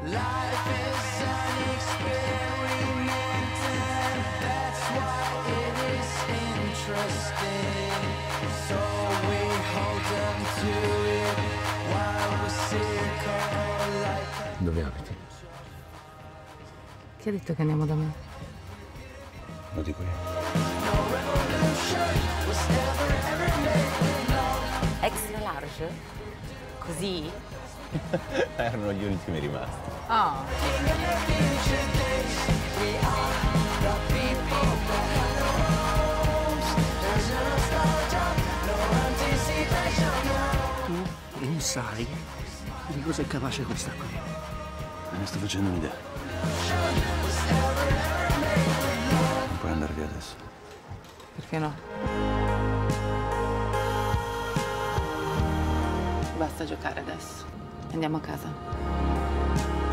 Life is an experiment, and that's why it is interesting. So we hold them to it while we circle like. Dove abiti? Chi ha detto che andiamo da me? Lo dico io. Extra large? Così? Erano gli ultimi rimasti. Oh. Tu non sai di cosa è capace questa qui. Me ne sto facendo un'idea. Non puoi andare via adesso. Perché no? Basta giocare adesso. Andiamo a casa.